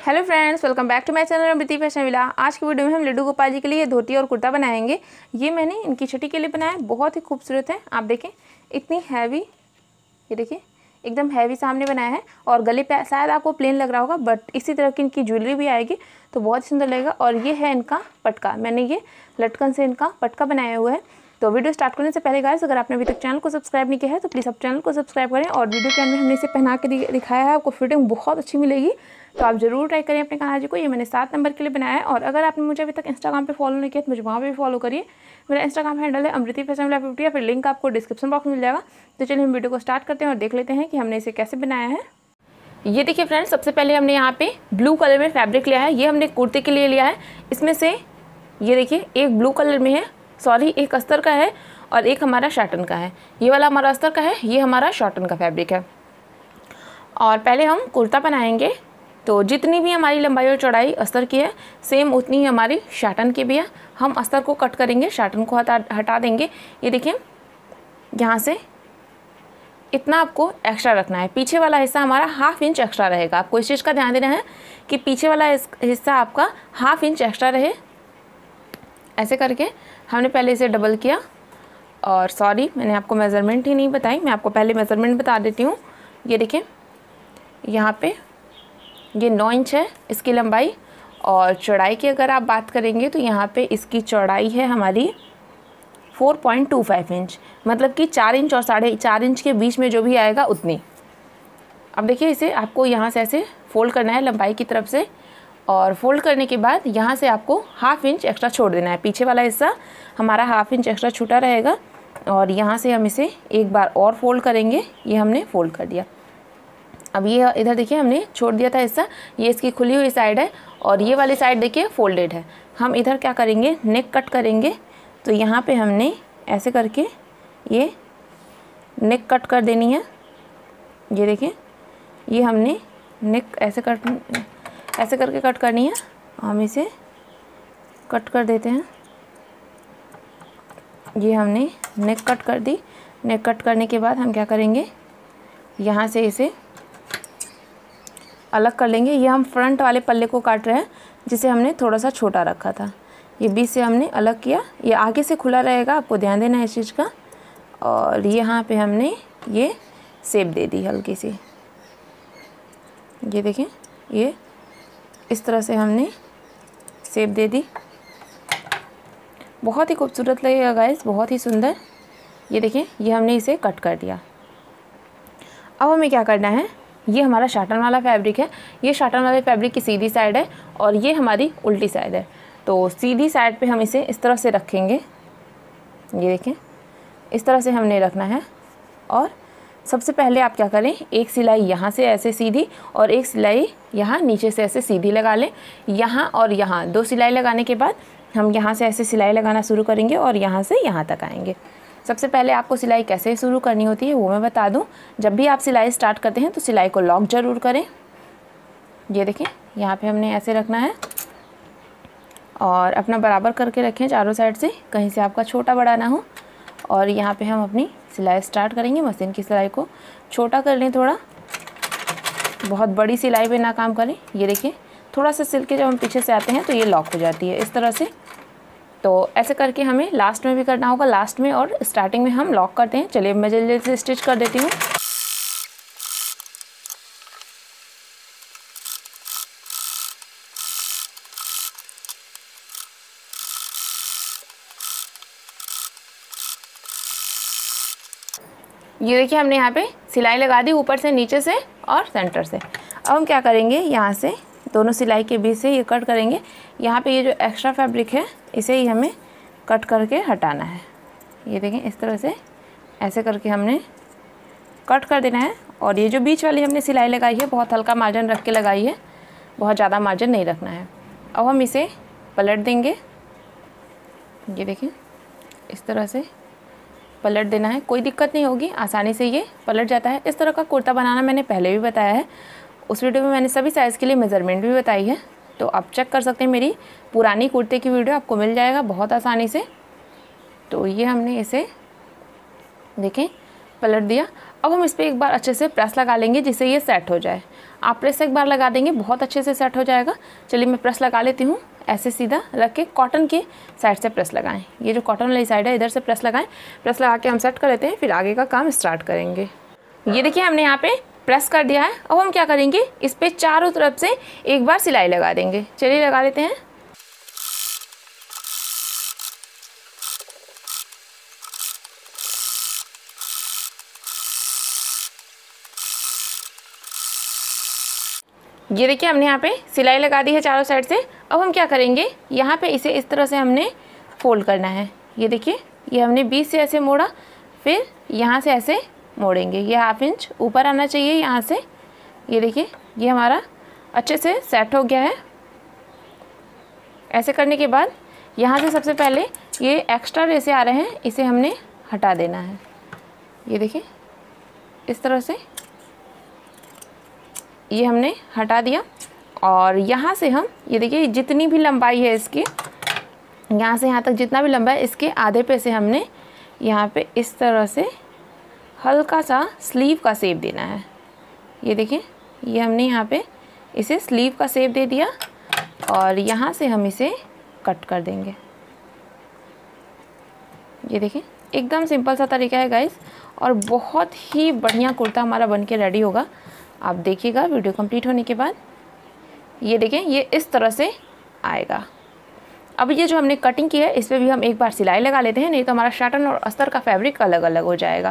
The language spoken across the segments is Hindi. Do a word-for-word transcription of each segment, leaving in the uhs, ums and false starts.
Hello friends, welcome back to my channel Amriti Fashion Villa. आज की वीडियो में हम लड्डू गोपाल जी के लिए धोती और कुर्ता बनाएंगे। ये मैंने इनकी छठी के लिए बनाया है, बहुत ही खूबसूरत है। आप देखें इतनी हैवी, ये देखिए एकदम हैवी सामने बनाया है। और गले पे शायद आपको प्लेन लग रहा होगा, बट इसी तरह की इनकी ज्वेलरी भी आएगी तो बहुत ही सुंदर लगेगा। और ये है इनका पटका, मैंने ये लटकन से इनका पटका बनाया हुआ है। तो वीडियो स्टार्ट करने से पहले गाइस, अगर आपने अभी तक चैनल को सब्सक्राइब नहीं किया है तो प्लीज़ आप चैनल को सब्सक्राइब करें। और वीडियो के अंदर हमने इसे पहना के दिखाया है, आपको फिटिंग बहुत अच्छी मिलेगी, तो आप ज़रूर ट्राई करें अपने कान्हा जी को। ये मैंने सात नंबर के लिए बनाया है। और अगर आपने मुझे अभी तक इंस्टाग्राम पे फॉलो नहीं किया तो मुझे वहाँ पे भी फॉलो करिए। मेरा इंस्टाग्राम हैंडल है अमृति फैशन विला फिफ्टी, या फिर लिंक आपको डिस्क्रिप्शन बॉक्स में मिल जाएगा। तो चलिए हम वीडियो को स्टार्ट करते हैं और देख लेते हैं कि हमने इसे कैसे बनाया है। ये देखिए फ्रेंड्स, सबसे पहले हमने यहाँ पे ब्लू कलर में फैब्रिक लिया है। ये हमने कुर्ते के लिए लिया है। इसमें से ये देखिए एक ब्लू कलर में है, सॉरी एक अस्तर का है और एक हमारा शाटन का है। ये वाला हमारा अस्तर का है, ये हमारा शाटन का फैब्रिक है। और पहले हम कुर्ता बनाएंगे। तो जितनी भी हमारी लंबाई और चौड़ाई अस्तर की है, सेम उतनी ही हमारी शाटन की भी है। हम अस्तर को कट करेंगे, शाटन को हटा हटा देंगे। ये देखिए यहाँ से इतना आपको एक्स्ट्रा रखना है। पीछे वाला हिस्सा हमारा हाफ इंच एक्स्ट्रा रहेगा। आपको इस चीज़ का ध्यान देना है कि पीछे वाला हिस्सा आपका हाफ इंच एक्स्ट्रा रहे। ऐसे करके हमने पहले इसे डबल किया। और सॉरी मैंने आपको मेज़रमेंट ही नहीं बताई, मैं आपको पहले मेज़रमेंट बता देती हूँ। ये देखिए यहाँ पे ये नौ इंच है इसकी लंबाई। और चौड़ाई की अगर आप बात करेंगे तो यहाँ पे इसकी चौड़ाई है हमारी चार पॉइंट दो पाँच इंच, मतलब कि चार इंच और साढ़े चार इंच के बीच में जो भी आएगा उतनी। अब देखिए इसे आपको यहाँ से ऐसे फोल्ड करना है लंबाई की तरफ से। और फोल्ड करने के बाद यहाँ से आपको हाफ इंच एक्स्ट्रा छोड़ देना है। पीछे वाला हिस्सा हमारा हाफ इंच एक्स्ट्रा छूटा रहेगा। और यहाँ से हम इसे एक बार और फोल्ड करेंगे। ये हमने फोल्ड कर दिया। अब ये इधर देखिए हमने छोड़ दिया था हिस्सा, ये इसकी खुली हुई साइड है और ये वाली साइड देखिए फोल्डेड है। हम इधर क्या करेंगे, नेक कट करेंगे। तो यहाँ पे हमने ऐसे करके ये नेक कट कर देनी है। ये देखिए ये हमने नेक ऐसे कट ऐसे करके कट करनी है। हम इसे कट कर देते हैं। ये हमने नेक कट कर दी। नेक कट करने के बाद हम क्या करेंगे, यहाँ से इसे अलग कर लेंगे। ये हम फ्रंट वाले पल्ले को काट रहे हैं, जिसे हमने थोड़ा सा छोटा रखा था। ये बीच से हमने अलग किया। ये आगे से खुला रहेगा, आपको ध्यान देना है इस चीज़ का। और यहाँ पे हमने ये शेप दे दी हल्की सी। ये देखें ये इस तरह से हमने शेप दे दी। बहुत ही खूबसूरत लगेगा गाइस, बहुत ही सुंदर। ये देखें ये हमने इसे कट कर दिया। अब हमें क्या करना है, ये हमारा शाटन वाला फैब्रिक है। ये शाटन वाले फैब्रिक की सीधी साइड है और ये हमारी उल्टी साइड है। तो सीधी साइड पे हम इसे इस तरह से रखेंगे। ये देखें इस तरह से हमने रखना है। और सबसे पहले आप क्या करें, एक सिलाई यहाँ से ऐसे सीधी और एक सिलाई यहाँ नीचे से ऐसे सीधी लगा लें। यहाँ और यहाँ दो सिलाई लगाने के बाद हम यहाँ से ऐसे सिलाई लगाना शुरू करेंगे और यहाँ से यहाँ तक आएंगे। सबसे पहले आपको सिलाई कैसे शुरू करनी होती है वो मैं बता दूं। जब भी आप सिलाई स्टार्ट करते हैं तो सिलाई को लॉक ज़रूर करें। ये देखें यहाँ पे हमने ऐसे रखना है और अपना बराबर करके रखें चारों साइड से, कहीं से आपका छोटा बड़ा ना हो। और यहाँ पे हम अपनी सिलाई स्टार्ट करेंगे। मशीन की सिलाई को छोटा कर लें थोड़ा, बहुत बड़ी सिलाई पे ना काम करें। ये देखिए थोड़ा सा सिल के जब हम पीछे से आते हैं तो ये लॉक हो जाती है इस तरह से। तो ऐसे करके हमें लास्ट में भी करना होगा। लास्ट में और स्टार्टिंग में हम लॉक करते हैं। चलिए मैं जल्दी से स्टिच कर देती हूँ। ये देखिए हमने यहाँ पे सिलाई लगा दी ऊपर से, नीचे से और सेंटर से। अब हम क्या करेंगे, यहाँ से दोनों सिलाई के बीच से ये कट करेंगे। यहाँ पे ये जो एक्स्ट्रा फैब्रिक है इसे ही हमें कट करके हटाना है। ये देखें इस तरह से ऐसे करके हमने कट कर देना है। और ये जो बीच वाली हमने सिलाई लगाई है बहुत हल्का मार्जिन रख के लगाई है, बहुत ज़्यादा मार्जिन नहीं रखना है। अब हम इसे पलट देंगे। ये देखें इस तरह से पलट देना है, कोई दिक्कत नहीं होगी, आसानी से ये पलट जाता है। इस तरह का कुर्ता बनाना मैंने पहले भी बताया है, उस वीडियो में मैंने सभी साइज़ के लिए मेज़रमेंट भी बताई है। तो आप चेक कर सकते हैं, मेरी पुरानी कुर्ते की वीडियो आपको मिल जाएगा बहुत आसानी से। तो ये हमने इसे देखें पलट दिया। अब हम इस पर एक बार अच्छे से प्रेस लगा लेंगे जिससे ये सेट हो जाए। आप प्रेस एक बार लगा देंगे बहुत अच्छे से सेट हो जाएगा। चलिए मैं प्रेस लगा लेती हूँ। ऐसे सीधा रख के कॉटन के साइड से प्रेस लगाएं। ये जो कॉटन वाली साइड है इधर से प्रेस लगाएं। प्रेस लगा के हम सेट कर लेते हैं, फिर आगे का काम स्टार्ट करेंगे। ये देखिए हमने यहाँ पे प्रेस कर दिया है। अब हम क्या करेंगे, इस पे चारों तरफ से एक बार सिलाई लगा देंगे। चलिए लगा लेते हैं। ये देखिए हमने यहाँ पे सिलाई लगा दी है चारों साइड से। अब हम क्या करेंगे, यहाँ पे इसे इस तरह से हमने फोल्ड करना है। ये देखिए ये हमने बीच से ऐसे मोड़ा, फिर यहाँ से ऐसे मोड़ेंगे। ये हाफ इंच ऊपर आना चाहिए यहाँ से। ये देखिए ये हमारा अच्छे से सेट हो गया है। ऐसे करने के बाद यहाँ से सबसे पहले ये एक्स्ट्रा रेसे आ रहे हैं, इसे हमने हटा देना है। ये देखिए इस तरह से ये हमने हटा दिया। और यहाँ से हम ये देखिए जितनी भी लंबाई है इसकी, यहाँ से यहाँ तक जितना भी लंबा है इसके आधे पे से हमने यहाँ पे इस तरह से हल्का सा स्लीव का शेप देना है। ये देखिए ये हमने यहाँ पे इसे स्लीव का शेप दे दिया और यहाँ से हम इसे कट कर देंगे। ये देखिए एकदम सिंपल सा तरीका है गाइस, और बहुत ही बढ़िया कुर्ता हमारा बन के रेडी होगा। आप देखिएगा वीडियो कंप्लीट होने के बाद। ये देखें ये इस तरह से आएगा। अब ये जो हमने कटिंग की है इस पर भी हम एक बार सिलाई लगा लेते हैं, नहीं तो हमारा शाटन और अस्तर का फैब्रिक अलग अलग हो जाएगा।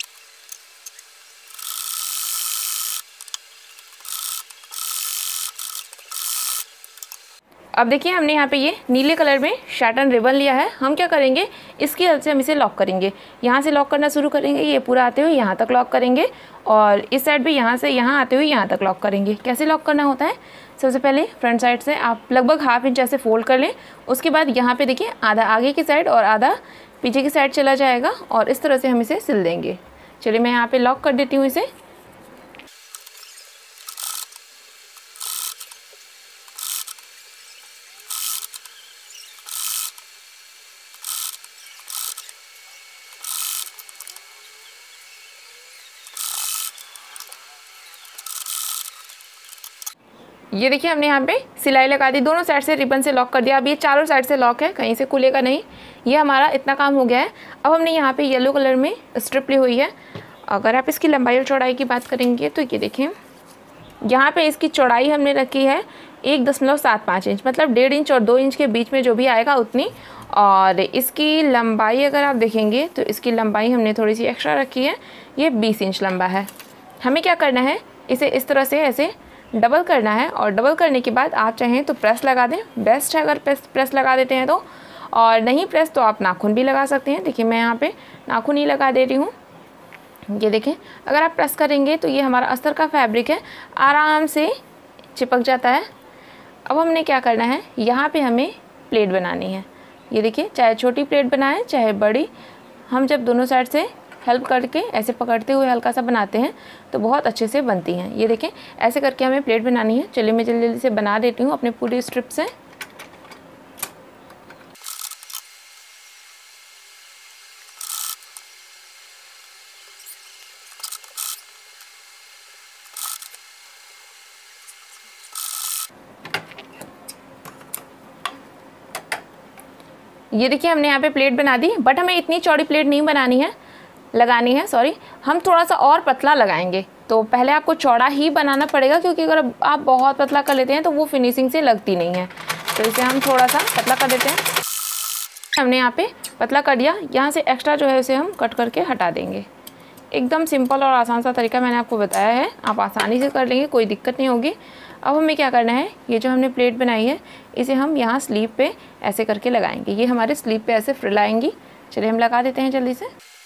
अब देखिए हमने यहाँ पे ये नीले कलर में शाटन रिबन लिया है। हम क्या करेंगे, इसकी हेल्प से हम इसे लॉक करेंगे। यहाँ से लॉक करना शुरू करेंगे, ये पूरा आते हुए यहाँ तक लॉक करेंगे, और इस साइड भी यहाँ से यहाँ आते हुए यहाँ तक लॉक करेंगे। कैसे लॉक करना होता है, सबसे पहले फ्रंट साइड से आप लगभग हाफ इंच ऐसे फोल्ड कर लें। उसके बाद यहाँ पे देखिए आधा आगे की साइड और आधा पीछे की साइड चला जाएगा, और इस तरह से हम इसे सिल देंगे। चलिए मैं यहाँ पे लॉक कर देती हूँ इसे। ये देखिए हमने यहाँ पे सिलाई लगा दी, दोनों साइड से रिबन से लॉक कर दिया। अब ये चारों साइड से लॉक है, कहीं से खुलेगा नहीं। ये हमारा इतना काम हो गया है। अब हमने यहाँ पे येलो कलर में स्ट्रिप ली हुई है। अगर आप इसकी लंबाई और चौड़ाई की बात करेंगे तो ये देखें यहाँ पे इसकी चौड़ाई हमने रखी है एक दशमलव सात पाँच इंच, मतलब डेढ़ इंच और दो इंच के बीच में जो भी आएगा उतनी। और इसकी लंबाई अगर आप देखेंगे तो इसकी लंबाई हमने थोड़ी सी एक्स्ट्रा रखी है, ये बीस इंच लंबा है। हमें क्या करना है, इसे इस तरह से ऐसे डबल करना है, और डबल करने के बाद आप चाहें तो प्रेस लगा दें, बेस्ट है अगर प्रेस प्रेस लगा देते हैं तो। और नहीं प्रेस तो आप नाखून भी लगा सकते हैं। देखिए मैं यहाँ पे नाखून ही लगा दे रही हूँ। ये देखें अगर आप प्रेस करेंगे तो ये हमारा अस्तर का फैब्रिक है, आराम से चिपक जाता है। अब हमने क्या करना है, यहाँ पे हमें प्लेट बनानी है। ये देखिए चाहे छोटी प्लेट बनाएं चाहे बड़ी, हम जब दोनों साइड से हेल्प करके ऐसे पकड़ते हुए हल्का सा बनाते हैं तो बहुत अच्छे से बनती हैं। ये देखें ऐसे करके हमें प्लेट बनानी है। चलिए मैं जल्दी जल्दी से बना देती हूँ अपने पूरी स्ट्रिप से। ये देखिए हमने यहाँ पे प्लेट बना दी, बट हमें इतनी चौड़ी प्लेट नहीं बनानी है, लगानी है सॉरी, हम थोड़ा सा और पतला लगाएंगे। तो पहले आपको चौड़ा ही बनाना पड़ेगा, क्योंकि अगर आप बहुत पतला कर लेते हैं तो वो फिनिशिंग से लगती नहीं है। तो इसे हम थोड़ा सा पतला कर देते हैं। हमने यहाँ पे पतला कर दिया, यहाँ से एक्स्ट्रा जो है उसे हम कट करके हटा देंगे। एकदम सिंपल और आसान सा तरीका मैंने आपको बताया है, आप आसानी से कर लेंगे, कोई दिक्कत नहीं होगी। अब हमें क्या करना है, ये जो हमने प्लेट बनाई है इसे हम यहाँ स्लीव पे ऐसे करके लगाएंगे। ये हमारे स्लीव पे ऐसे फ्रिल आएंगी। चलिए हम लगा देते हैं जल्दी से।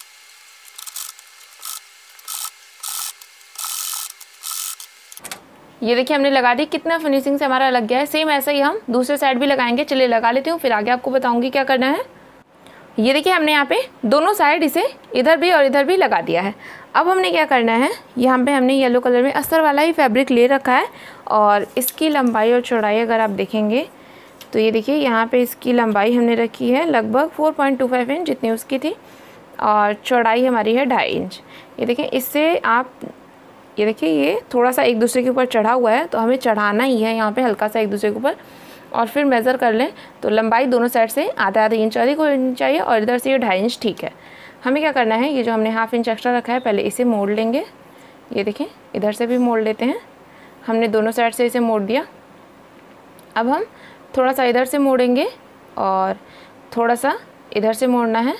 ये देखिए हमने लगा दी, कितना फिनिशिंग से हमारा लग गया है। सेम ऐसा ही हम दूसरे साइड भी लगाएंगे। चलिए लगा लेती हूँ, फिर आगे आपको बताऊंगी क्या करना है। ये देखिए हमने यहाँ पे दोनों साइड इसे इधर भी और इधर भी लगा दिया है। अब हमने क्या करना है, यहाँ पे हमने येलो कलर में अस्तर वाला ही फैब्रिक ले रखा है, और इसकी लंबाई और चौड़ाई अगर आप देखेंगे तो ये देखिए यहाँ पे इसकी लंबाई हमने रखी है लगभग चार पॉइंट दो पाँच इंच जितनी उसकी थी, और चौड़ाई हमारी है ढाई इंच। ये देखें, इससे आप ये देखिए ये थोड़ा सा एक दूसरे के ऊपर चढ़ा हुआ है, तो हमें चढ़ाना ही है यहाँ पे हल्का सा एक दूसरे के ऊपर, और फिर मेज़र कर लें तो लंबाई दोनों साइड से आधा आधा इंच अधिक होनी चाहिए और इधर से ये ढाई इंच ठीक है। हमें क्या करना है, ये जो हमने हाफ इंच एक्स्ट्रा रखा है पहले इसे मोड़ लेंगे। ये देखें, इधर से भी मोड़ लेते हैं, हमने दोनों साइड से इसे मोड़ दिया। अब हम थोड़ा सा इधर से मोड़ेंगे और थोड़ा सा इधर से मोड़ना है,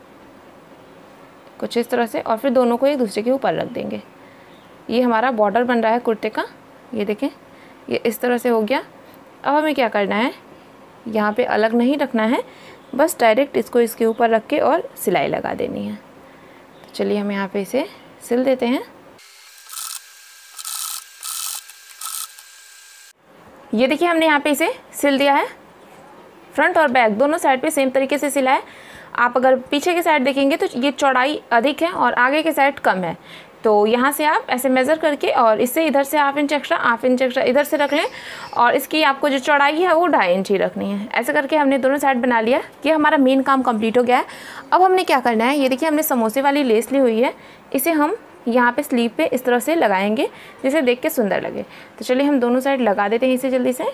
कुछ इस तरह से, और फिर दोनों को एक दूसरे के ऊपर रख देंगे। ये हमारा बॉर्डर बन रहा है कुर्ते का। ये देखें, ये इस तरह से हो गया। अब हमें क्या करना है, यहाँ पे अलग नहीं रखना है, बस डायरेक्ट इसको इसके ऊपर रख के और सिलाई लगा देनी है। तो चलिए हम यहाँ पे इसे सिल देते हैं। ये देखिए हमने यहाँ पे इसे सिल दिया है, फ्रंट और बैक दोनों साइड पे सेम तरीके से सिला है। आप अगर पीछे के साइड देखेंगे तो ये चौड़ाई अधिक है और आगे के साइड कम है, तो यहाँ से आप ऐसे मेज़र करके और इससे इधर से half inch extra half inch extra इधर से रख लें, और इसकी आपको जो चौड़ाई है वो ढाई इंच ही रखनी है। ऐसे करके हमने दोनों साइड बना लिया। ये हमारा मेन काम कंप्लीट हो गया है। अब हमने क्या करना है, ये देखिए हमने समोसे वाली लेस ली हुई है, इसे हम यहाँ पे स्लीव पे इस तरह से लगाएंगे जिसे देख के सुंदर लगे। तो चलिए हम दोनों साइड लगा देते हैं इसे जल्दी से।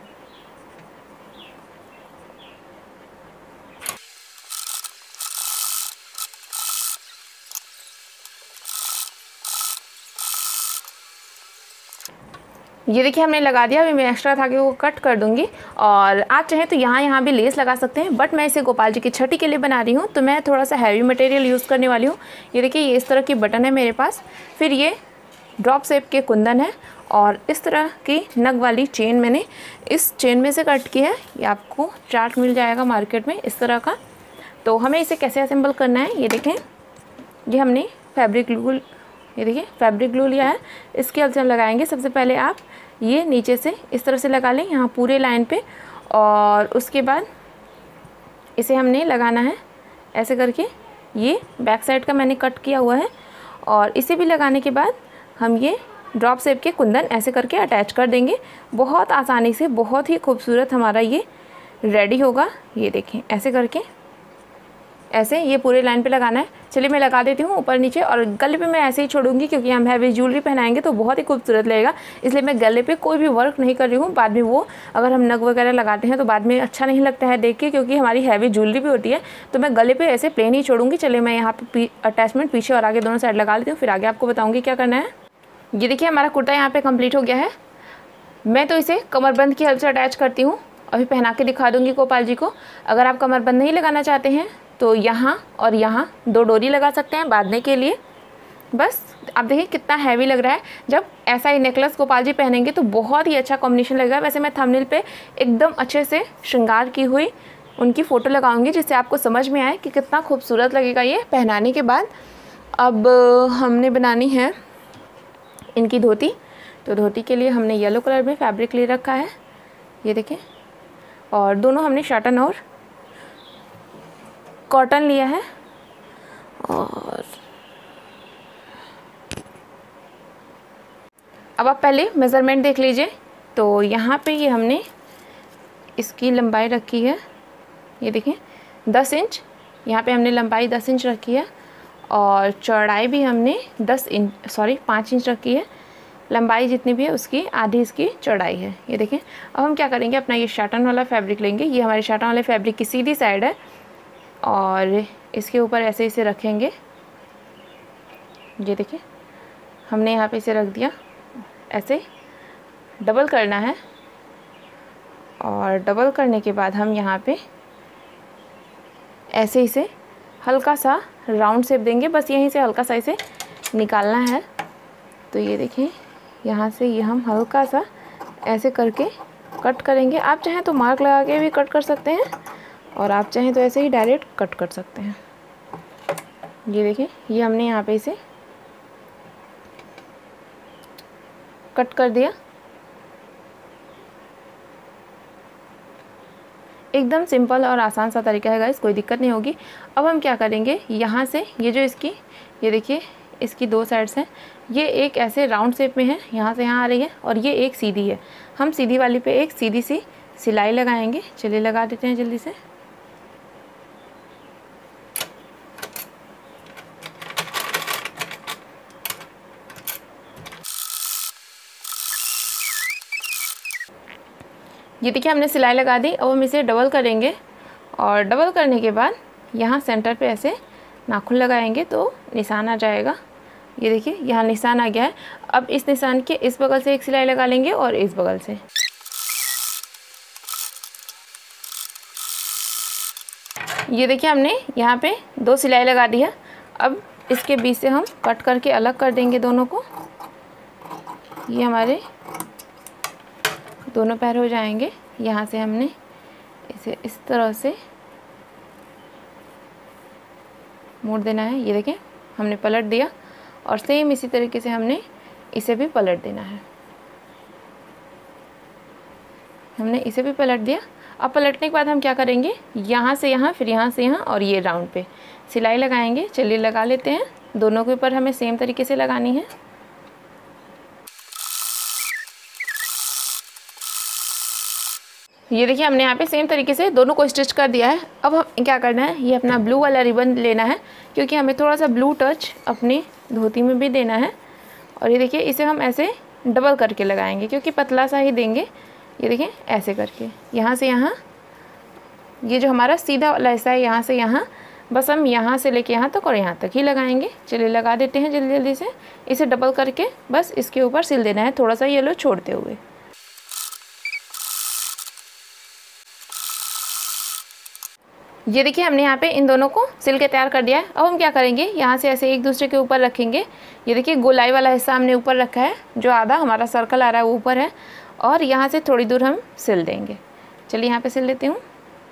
ये देखिए हमने लगा दिया। अभी मैं एक्स्ट्रा धागे को कट कर दूंगी, और आप चाहें तो यहाँ यहाँ भी लेस लगा सकते हैं, बट मैं इसे गोपाल जी की छठी के लिए बना रही हूँ तो मैं थोड़ा सा हैवी मटेरियल यूज़ करने वाली हूँ। ये देखिए ये इस तरह की बटन है मेरे पास, फिर ये ड्रॉप शेप के कुंदन है, और इस तरह की नग वाली चेन मैंने इस चेन में से कट की है। ये आपको चार्ट मिल जाएगा मार्केट में इस तरह का। तो हमें इसे कैसे असेंबल करना है, ये देखें, ये हमने फैब्रिक ग्लू, ये देखिए फैब्रिक ग्लू लिया है, इसके हेल्प से हम लगाएंगे। सबसे पहले आप ये नीचे से इस तरह से लगा लें यहाँ पूरे लाइन पे, और उसके बाद इसे हमने लगाना है ऐसे करके। ये बैक साइड का मैंने कट किया हुआ है, और इसे भी लगाने के बाद हम ये ड्रॉप शेप के कुंदन ऐसे करके अटैच कर देंगे। बहुत आसानी से, बहुत ही खूबसूरत हमारा ये रेडी होगा। ये देखें ऐसे करके, ऐसे ये पूरे लाइन पे लगाना है। चलिए मैं लगा देती हूँ ऊपर नीचे, और गले पे मैं ऐसे ही छोड़ूंगी क्योंकि हम हैवी ज्वेलरी पहनाएंगे तो बहुत ही खूबसूरत लगेगा, इसलिए मैं गले पे कोई भी वर्क नहीं कर रही हूँ। बाद में वो अगर हम नग वगैरह लगाते हैं तो बाद में अच्छा नहीं लगता है देख के, क्योंकि हमारी हैवी ज्वेलरी भी होती है, तो मैं गले पे ऐसे प्लेन ही छोड़ूंगी। चलिए मैं यहाँ पे अटैचमेंट पीछे और आगे दोनों साइड लगा लेती हूँ, फिर आगे आपको बताऊँगी क्या करना है। ये देखिए हमारा कुर्ता यहाँ पे कंप्लीट हो गया है। मैं तो इसे कमरबंद की हेल्प से अटैच करती हूँ, अभी पहना के दिखा दूँगी गोपाल जी को। अगर आप कमरबंद नहीं लगाना चाहते हैं तो यहाँ और यहाँ दो डोरी लगा सकते हैं बांधने के लिए। बस आप देखिए कितना हैवी लग रहा है। जब ऐसा ही नेकलेस गोपाल जी पहनेंगे तो बहुत ही अच्छा कॉम्बिनेशन लगेगा। वैसे मैं थंबनेल पे एकदम अच्छे से श्रृंगार की हुई उनकी फ़ोटो लगाऊंगी जिससे आपको समझ में आए कि कितना खूबसूरत लगेगा ये पहनाने के बाद। अब हमने बनानी है इनकी धोती, तो धोती के लिए हमने येलो कलर में फैब्रिक ले रखा है, ये देखें, और दोनों हमने शाटन और कॉटन लिया है। और अब आप पहले मेज़रमेंट देख लीजिए। तो यहाँ पे ये हमने इसकी लंबाई रखी है, ये देखें दस इंच, यहाँ पे हमने लंबाई दस इंच रखी है, और चौड़ाई भी हमने दस इंच सॉरी पाँच इंच रखी है। लंबाई जितनी भी है उसकी आधी इसकी चौड़ाई है, ये देखें। अब हम क्या करेंगे, अपना ये शाटन वाला फैब्रिक लेंगे, ये हमारे शाटन वाले फैब्रिक की सीधी साइड है, और इसके ऊपर ऐसे इसे रखेंगे। ये देखिए हमने यहाँ पे इसे रख दिया, ऐसे डबल करना है, और डबल करने के बाद हम यहाँ पे ऐसे इसे हल्का सा राउंड शेप देंगे, बस यहीं से हल्का सा इसे निकालना है। तो ये देखिए यहाँ से ये हम हल्का सा ऐसे करके कट करेंगे। आप चाहें तो मार्क लगा के भी कट कर सकते हैं, और आप चाहें तो ऐसे ही डायरेक्ट कट कर सकते हैं। ये देखिए ये हमने यहाँ पे इसे कट कर दिया। एकदम सिंपल और आसान सा तरीका है गाइस, कोई दिक्कत नहीं होगी। अब हम क्या करेंगे, यहाँ से ये जो इसकी ये देखिए इसकी दो साइड्स हैं, ये एक ऐसे राउंड शेप में है, यहाँ से यहाँ आ रही है, और ये एक सीधी है। हम सीधी वाली पे एक सीधी सी सिलाई लगाएंगे। चलिए लगा देते हैं जल्दी से। ये देखिए हमने सिलाई लगा दी। अब हम इसे डबल करेंगे और डबल करने के बाद यहाँ सेंटर पे ऐसे नाखून लगाएंगे तो निशान आ जाएगा। ये देखिए यहाँ निशान आ गया है। अब इस निशान के इस बगल से एक सिलाई लगा लेंगे और इस बगल से। ये देखिए हमने यहाँ पे दो सिलाई लगा दी है। अब इसके बीच से हम कट करके अलग कर देंगे दोनों को। ये हमारे दोनों पैर हो जाएंगे। यहाँ से हमने इसे इस तरह से मोड़ देना है। ये देखें हमने पलट दिया और सेम इसी तरीके से हमने इसे भी पलट देना है। हमने इसे भी पलट दिया। अब पलटने के बाद हम क्या करेंगे, यहाँ से यहाँ, फिर यहाँ से यहाँ और ये राउंड पे सिलाई लगाएंगे। चलिए लगा लेते हैं। दोनों के ऊपर हमें सेम तरीके से लगानी है। ये देखिए हमने यहाँ पे सेम तरीके से दोनों को स्टिच कर दिया है। अब हम क्या करना है, ये अपना ब्लू वाला रिबन लेना है क्योंकि हमें थोड़ा सा ब्लू टच अपनी धोती में भी देना है। और ये देखिए इसे हम ऐसे डबल करके लगाएंगे क्योंकि पतला सा ही देंगे। ये देखिए ऐसे करके यहाँ से यहाँ, ये जो हमारा सीधा वाला हिस्सा है यहाँ से यहाँ, बस हम यहाँ से लेके यहाँ तक और यहाँ तक ही लगाएंगे। चलिए लगा देते हैं जल्दी जल्दी से। इसे डबल करके बस इसके ऊपर सिल देना है, थोड़ा सा येलो छोड़ते हुए। ये देखिए हमने यहाँ पे इन दोनों को सिल के तैयार कर दिया है। अब हम क्या करेंगे, यहाँ से ऐसे एक दूसरे के ऊपर रखेंगे। ये देखिए गोलाई वाला हिस्सा हमने ऊपर रखा है, जो आधा हमारा सर्कल आ रहा है वो ऊपर है और यहाँ से थोड़ी दूर हम सिल देंगे। चलिए यहाँ पे सिल लेती हूँ।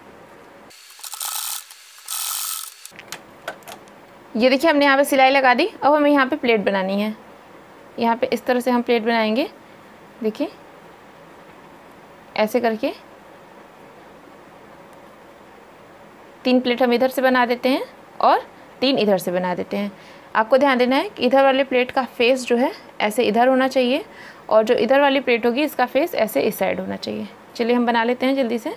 ये देखिए हमने यहाँ पे सिलाई लगा दी। अब हमें यहाँ पे प्लेट बनानी है। यहाँ पे इस तरह से हम प्लेट बनाएंगे। देखिए ऐसे करके तीन प्लेट हम इधर से बना देते हैं और तीन इधर से बना देते हैं। आपको ध्यान देना है कि इधर वाले प्लेट का फेस जो है ऐसे इधर होना चाहिए और जो इधर वाली प्लेट होगी इसका फेस ऐसे इस साइड होना चाहिए। चलिए हम बना लेते हैं जल्दी से।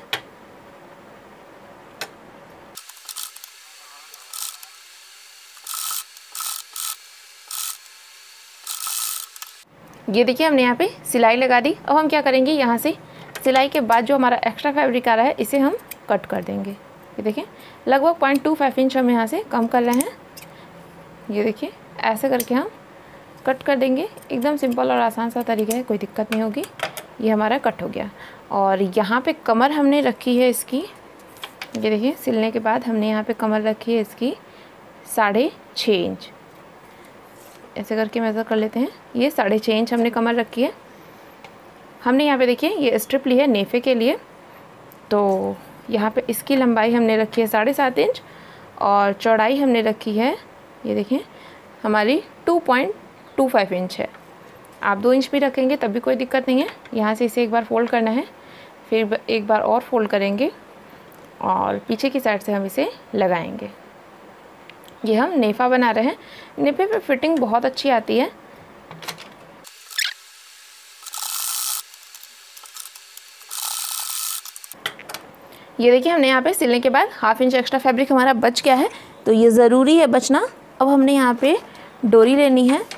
ये देखिए हमने यहाँ पे सिलाई लगा दी। अब हम क्या करेंगे, यहाँ से सिलाई के बाद जो हमारा एक्स्ट्रा फैब्रिक आ रहा है इसे हम कट कर देंगे। ये देखिए लगभग पॉइंट टू फाइव इंच हम यहाँ से कम कर रहे हैं। ये देखिए ऐसे करके हम कट कर देंगे। एकदम सिंपल और आसान सा तरीका है, कोई दिक्कत नहीं होगी। ये हमारा कट हो गया। और यहाँ पे कमर हमने रखी है इसकी, ये देखिए सिलने के बाद हमने यहाँ पे कमर रखी है इसकी साढ़े छः इंच। ऐसे करके मेज़र कर लेते हैं। ये साढ़े छः इंच हमने कमर रखी है। हमने यहाँ पे देखिए ये स्ट्रिप ली है नेफे के लिए, तो यहाँ पे इसकी लंबाई हमने रखी है साढ़े सात इंच और चौड़ाई हमने रखी है, ये देखिए हमारी two point two five inch है। आप दो इंच भी रखेंगे तब भी कोई दिक्कत नहीं है। यहाँ से इसे एक बार फोल्ड करना है, फिर एक बार और फोल्ड करेंगे और पीछे की साइड से हम इसे लगाएंगे। ये हम नेफा बना रहे हैं। नेफे पे फिटिंग बहुत अच्छी आती है। ये देखिए हमने यहाँ पे सिलने के बाद हाफ इंच एक्स्ट्रा फैब्रिक हमारा बच गया है, तो ये ज़रूरी है बचना। अब हमने यहाँ पे डोरी लेनी है।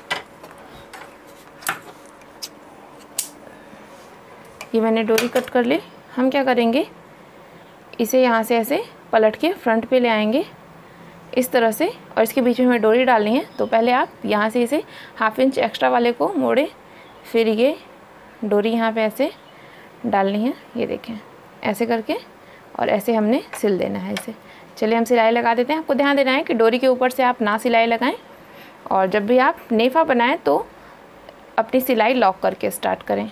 ये मैंने डोरी कट कर ली। हम क्या करेंगे, इसे यहाँ से ऐसे पलट के फ्रंट पे ले आएंगे इस तरह से, और इसके बीच में हमें डोरी डालनी है। तो पहले आप यहाँ से इसे हाफ इंच एक्स्ट्रा वाले को मोड़े, फिर ये डोरी यहाँ पे ऐसे डालनी है। ये देखें ऐसे करके, और ऐसे हमने सिल देना है इसे। चलिए हम सिलाई लगा देते हैं। आपको ध्यान देना है कि डोरी के ऊपर से आप ना सिलाई लगाएं, और जब भी आप नेफा बनाएं तो अपनी सिलाई लॉक करके स्टार्ट करें।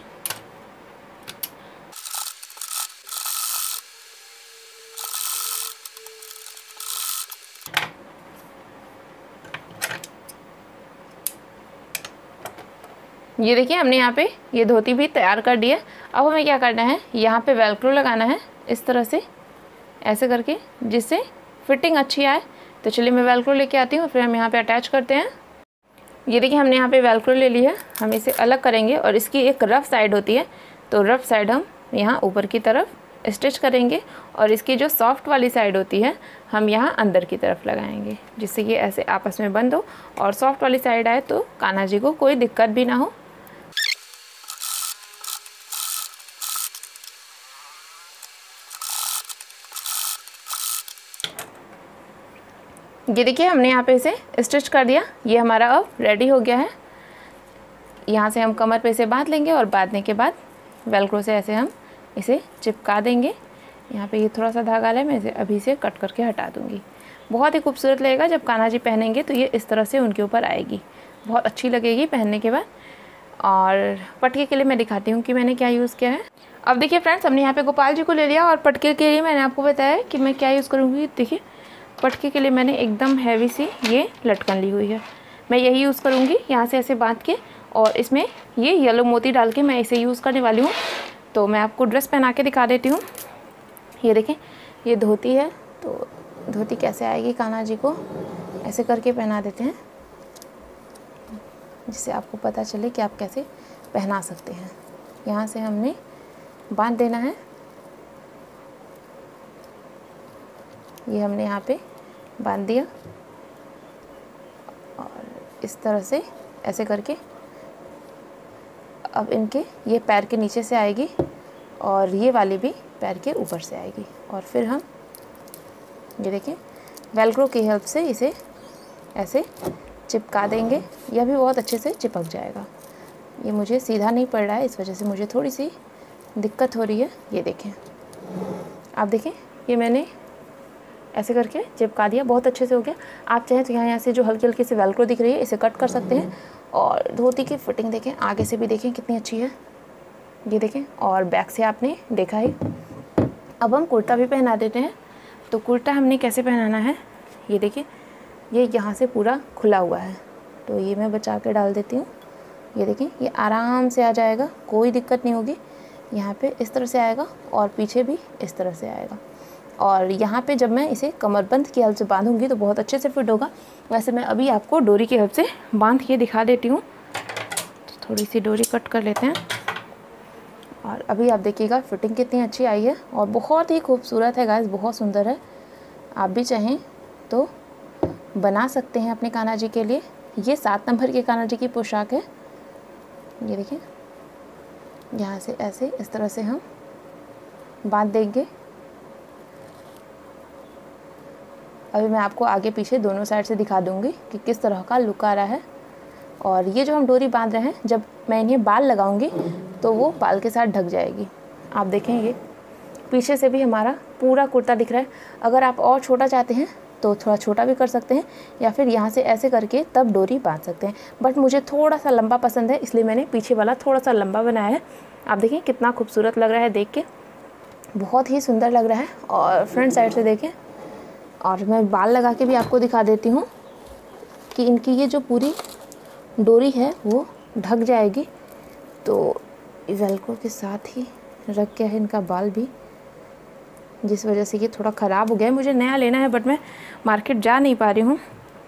ये देखिए हमने यहाँ पे ये धोती भी तैयार कर दी है। अब हमें क्या करना है, यहाँ पे वेलक्रो लगाना है इस तरह से, ऐसे करके, जिससे फिटिंग अच्छी आए। तो चलिए मैं वेलक्रो लेके आती हूँ, फिर हम यहाँ पे अटैच करते हैं। ये देखिए हमने यहाँ पे वेलक्रो ले ली है। हम इसे अलग करेंगे और इसकी एक रफ़ साइड होती है, तो रफ़ साइड हम यहाँ ऊपर की तरफ स्टिच करेंगे और इसकी जो सॉफ्ट वाली साइड होती है हम यहाँ अंदर की तरफ लगाएंगे, जिससे कि ऐसे आपस में बंद हो और सॉफ्ट वाली साइड आए तो कान्हा जी को कोई दिक्कत भी ना हो। ये देखिए हमने यहाँ पे इसे स्टिच कर दिया। ये हमारा अब रेडी हो गया है। यहाँ से हम कमर पे इसे बांध लेंगे और बांधने के बाद वेलक्रो से ऐसे हम इसे चिपका देंगे। यहाँ पे ये थोड़ा सा धागा है, मैं इसे अभी से कट करके हटा दूँगी। बहुत ही खूबसूरत लगेगा जब कान्हा जी पहनेंगे तो ये इस तरह से उनके ऊपर आएगी, बहुत अच्छी लगेगी पहनने के बाद। और पटके के लिए मैं दिखाती हूँ कि मैंने क्या यूज़ किया है। अब देखिए फ्रेंड्स, हमने यहाँ पे गोपाल जी को ले लिया और पटके के लिए मैंने आपको बताया कि मैं क्या यूज़ करूँगी। देखिए पटके के लिए मैंने एकदम हैवी सी ये लटकन ली हुई है, मैं यही यूज़ करूँगी। यहाँ से ऐसे बांध के और इसमें ये येलो मोती डाल के मैं इसे यूज़ करने वाली हूँ। तो मैं आपको ड्रेस पहना के दिखा देती हूँ। ये देखें, ये धोती है, तो धोती कैसे आएगी, कान्हा जी को ऐसे करके पहना देते हैं जिससे आपको पता चले कि आप कैसे पहना सकते हैं। यहाँ से हमने बांध देना है। ये हमने यहाँ पे बांध दिया और इस तरह से ऐसे करके अब इनके ये पैर के नीचे से आएगी और ये वाली भी पैर के ऊपर से आएगी। और फिर हम ये देखें वेलक्रो की हेल्प से इसे ऐसे चिपका देंगे। यह भी बहुत अच्छे से चिपक जाएगा। ये मुझे सीधा नहीं पड़ रहा है, इस वजह से मुझे थोड़ी सी दिक्कत हो रही है। ये देखें, आप देखें, ये मैंने ऐसे करके चिपका दिया, बहुत अच्छे से हो गया। आप चाहें तो यहाँ यहाँ से जो हल्की हल्की से वेलक्रो दिख रही है इसे कट कर सकते हैं। और धोती की फिटिंग देखें, आगे से भी देखें कितनी अच्छी है, ये देखें, और बैक से आपने देखा ही। अब हम कुर्ता भी पहना देते हैं। तो कुर्ता हमने कैसे पहनाना है, ये देखिए, ये यहाँ से पूरा खुला हुआ है, तो ये मैं बचा के डाल देती हूँ। ये देखिए, ये आराम से आ जाएगा, कोई दिक्कत नहीं होगी। यहाँ पे इस तरह से आएगा और पीछे भी इस तरह से आएगा। और यहाँ पे जब मैं इसे कमरबंद की हेल्प से बांधूंगी तो बहुत अच्छे से फिट होगा। वैसे मैं अभी आपको डोरी की हेल्प से बांध के दिखा देती हूँ। तो थोड़ी सी डोरी कट कर लेते हैं और अभी आप देखिएगा फिटिंग कितनी अच्छी आई है और बहुत ही खूबसूरत है गाइस, बहुत सुंदर है। आप भी चाहें तो बना सकते हैं अपने कान्हा जी के लिए। ये सात नंबर के कान्हा जी की पोशाक है। ये देखिए, यहाँ से ऐसे इस तरह से हम बांध देंगे। अभी मैं आपको आगे पीछे दोनों साइड से दिखा दूंगी कि किस तरह का लुक आ रहा है। और ये जो हम डोरी बांध रहे हैं, जब मैं इन्हें बाल लगाऊंगी तो वो बाल के साथ ढक जाएगी। आप देखेंगे पीछे से भी हमारा पूरा कुर्ता दिख रहा है। अगर आप और छोटा चाहते हैं तो थोड़ा छोटा भी कर सकते हैं या फिर यहाँ से ऐसे करके तब डोरी बांध सकते हैं। बट मुझे थोड़ा सा लंबा पसंद है, इसलिए मैंने पीछे वाला थोड़ा सा लंबा बनाया है। आप देखें कितना खूबसूरत लग रहा है, देख के बहुत ही सुंदर लग रहा है। और फ्रंट साइड से देखें, और मैं बाल लगा के भी आपको दिखा देती हूँ कि इनकी ये जो पूरी डोरी है वो ढक जाएगी। तो वेलक्रो के साथ ही रख के है इनका बाल भी, जिस वजह से ये थोड़ा ख़राब हो गया है। मुझे नया लेना है बट मैं मार्केट जा नहीं पा रही हूँ।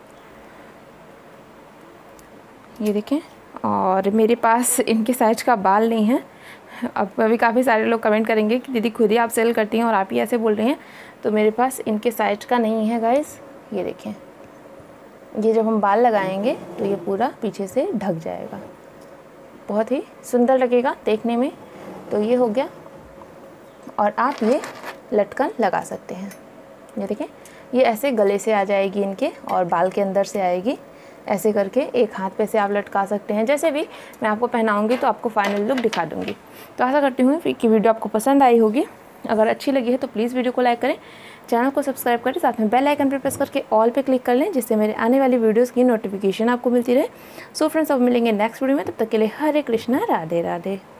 ये देखें, और मेरे पास इनके साइज का बाल नहीं है। अब अभी काफ़ी सारे लोग कमेंट करेंगे कि दीदी खुद ही आप सेल करती हैं और आप ही ऐसे बोल रही हैं, तो मेरे पास इनके साइज का नहीं है गाइस। ये देखें, ये जब हम बाल लगाएंगे तो ये पूरा पीछे से ढक जाएगा, बहुत ही सुंदर लगेगा देखने में। तो ये हो गया। और आप ये लटकन लगा सकते हैं। ये देखें, ये ऐसे गले से आ जाएगी इनके और बाल के अंदर से आएगी। ऐसे करके एक हाथ पे से आप लटका सकते हैं। जैसे भी मैं आपको पहनाऊंगी तो आपको फाइनल लुक दिखा दूंगी। तो आशा करती हूँ कि वीडियो आपको पसंद आई होगी। अगर अच्छी लगी है तो प्लीज़ वीडियो को लाइक करें, चैनल को सब्सक्राइब करें, साथ में बेल आइकन पर प्रेस करके ऑल पे क्लिक कर लें, जिससे मेरे आने वाली वीडियोस की नोटिफिकेशन आपको मिलती रहे। सो फ्रेंड्स, अब मिलेंगे नेक्स्ट वीडियो में, तब तक के लिए हरे कृष्णा, राधे राधे।